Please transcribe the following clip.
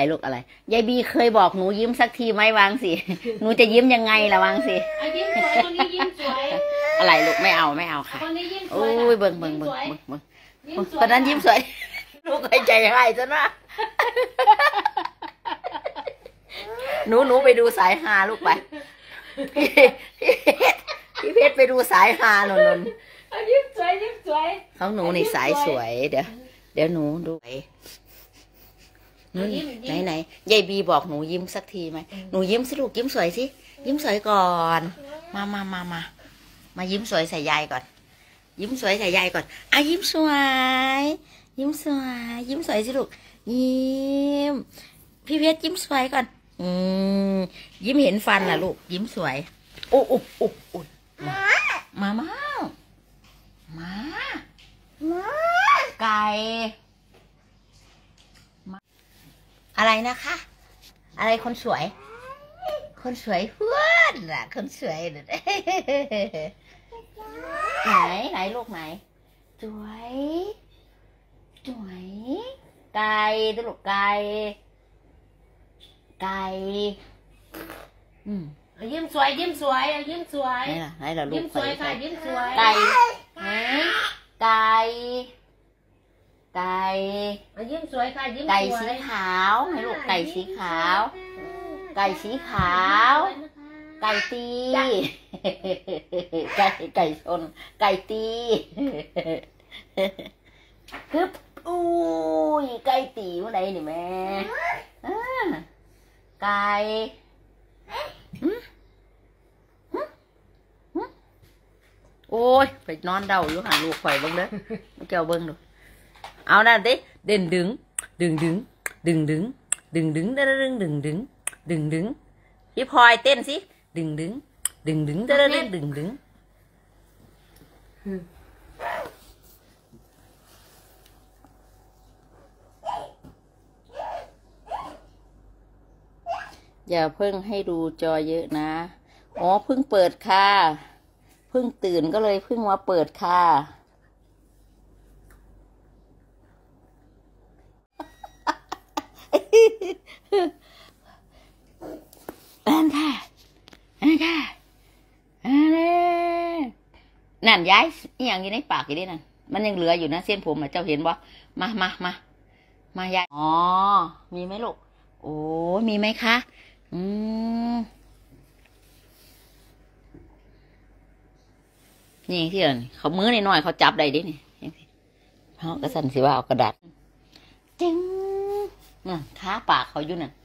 ลูกอะไรยายบีเคยบอกหนูยิ้มสักทีไหมวางสิหนูจะยิ้มยังไงล่ะวางสิยิ้มสวยคนนี้ยิ้มสวยอะไรลูกไม่เอาค่ะคนนี้ยิ้มสโอ้วยยเบิ่งคนนั้นยิ้มสวยลูกให้ใจให้ซะนะหนูไปดูสายฮาลูกไปพี่เพชรไปดูสายฮานนยิ้มสวยของหนูนี่สายสวยเดี๋ยวหนูดูไหนยายบีบอกหนูยิ้มสักทีไหมหนูยิ้มสิลูกยิ้มสวยสิยิ้มสวยก่อนมายิ้มสวยใส่ยายก่อนยิ้มสวยใส่ยายก่อนยิ้มสวยยิ้มสวยสิลูกยิ้มพี่เพชรยิ้มสวยก่อนยิ้มเห็นฟันล่ะลูกยิ้มสวยโอ้มาไก่อะไรนะคะอะไรคนสวยเพื่อนน่ะคนสวยไหนลูกไหนสวยไก่ตัวลูกไก่ยิ้มสวยไหนล่ะลูกยิ้มสวยค่ะยิ้มสวยไก่ยิ้มสวยค่ะยิ้มสวยไก่สีขาวให้ลูกไก่สีขาวไก่ตีไก่ชนไก่ตีฮึบอุ้ยไก่ตีเมื่อไหร่นี่แม่ไก่โอ้ยไปนอนเดาอยู่หาลูกข่อยเบิ้งเด้อไม่เกี่ยวเบิ้งดูเอานั่นดิเด่นดึงพี่พลอยเต้นสิดึงอย่าเพิ่งให้ดูจอเยอะนะอ๋อเพิ่งเปิดค่ะเพิ่งตื่นก็เลยเพิ่งมาเปิดค่ะนั่นค่ะนั่นย้ายอย่างนี้ในปากอยู่ดินั่นมันยังเหลืออยู่นะเส้นผมเจ้าเห็นบ่มาย้ายอ๋อมีไหมลูกโอ้มีไหมคะนี่ที่เอิญเขามือหน่อยเขาจับได้ดินี่เขากระสันสิว่าเอากระดาษจึงขาปากเขาอยู่นั่น